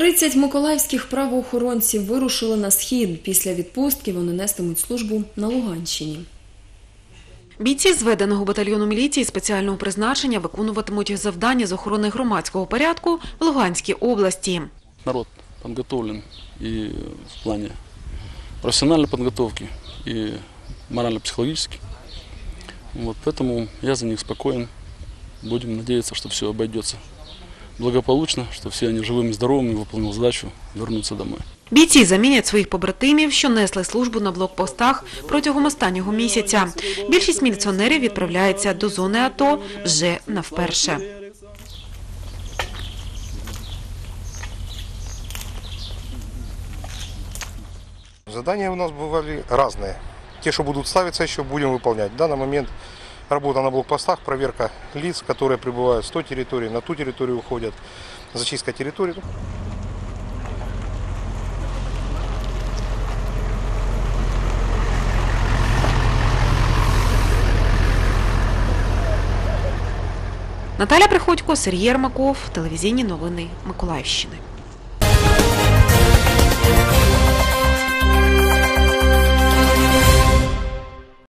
30 миколаївських правоохоронців вирушили на схід. Після відпустки вони нестимуть службу на Луганщині. Бійці зведеного батальйону міліції спеціального призначення виконуватимуть завдання з охорони громадського порядку в Луганській області. Народ підготовлений і в плані професіональної підготовки, і морально-психологічної. Тому я за них спокоен. Будемо сподіватися, що все обійдеться благополучно, що всі вони живими, здоровими, виконали задачу повернутися додому. Бійці замінять своїх побратимів, що несли службу на блокпостах протягом останнього місяця. Більшість міліціонерів відправляється до зони АТО вже не вперше. Задания у нас бывали разные. Те, что будут ставиться, еще будем выполнять. В данный момент работа на блокпостах, проверка лиц, которые прибывают с той территории, на ту территорию уходят, зачистка территории. Наталя Приходько, Сергій Єрмаков, телевізійні новини Миколаївщини.